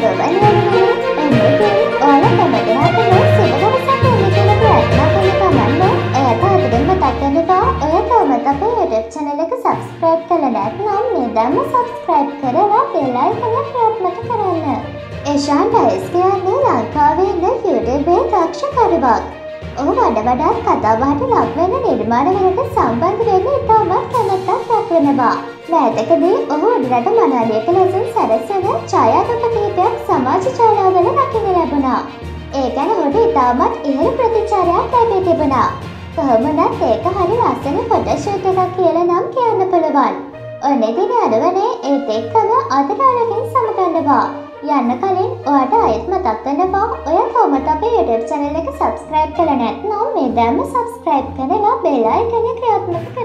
ගොබලියන්නේ එන්නදී ඔයාලා කැමතිනාටම සුබදවසක් වෙන්න කියලා ප්‍රාර්ථනා කරන ගමන් ඔයාට අදටම මතක් වෙනවා ඔයා තවමත් අපේ YouTube channel එක subscribe කරලා නැත්නම් මේ දැන්ම subscribe කරලා bell icon එක ක්‍රියාත්මක කරන්න. ඒෂාන් ඩයස් කියන්නේ ලංකාවේ ඉන්න YouTube දක්ෂකරුවක්. ඔහු වඩාත් කතාබහට ලක් වෙන නිර්මාණවලට සම්බන්ධ වෙන්න ඉතාමත් කැමැත්තක් දක්වනවා. මෑතකදී ඔහු උඩරට මනාලියක ලෙසින් සැරසෙන ඡායාරූප කිහිපයක් සමාජ ජාලවල දකින්න ලැබුණා. ඒ ගැන ඔහුට ඉතාමත් ඉහළ ප්‍රතිචාරයක් ලැබී තිබුණා. කොහොමදත් ඒක හරි ලස්සන ෆොටෝෂූට් එකක් කියලා නම් කියන්න පුළුවන්. ඔන්න ඉතින් අදවනේ ඒත් එක්කම අදට ඔයාලගෙන් සමුගන්නවා. යන්න කලින් ඔයාට ආයෙත් මතක් වෙනවා ඔයා තවමත් අපේ YouTube channel එක subscribe කරලා නැත්නම් මේ දැන්ම subscribe කරලා bell icon එක ක්‍රියාත්මක